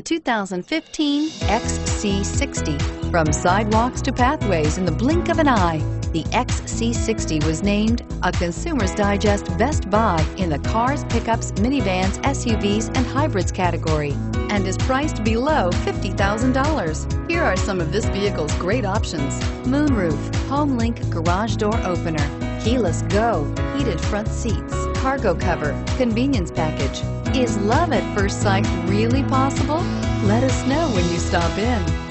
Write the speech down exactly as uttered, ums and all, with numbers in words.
the two thousand fifteen X C sixty. From sidewalks to pathways in the blink of an eye, the X C sixty was named a Consumer's Digest Best Buy in the cars, pickups, minivans, S U Vs, and hybrids category, and is priced below fifty thousand dollars. Here are some of this vehicle's great options: moonroof, HomeLink garage door opener, keyless go, heated front seats, cargo cover, convenience package. Is love at first sight really possible? Let us know when you stop in.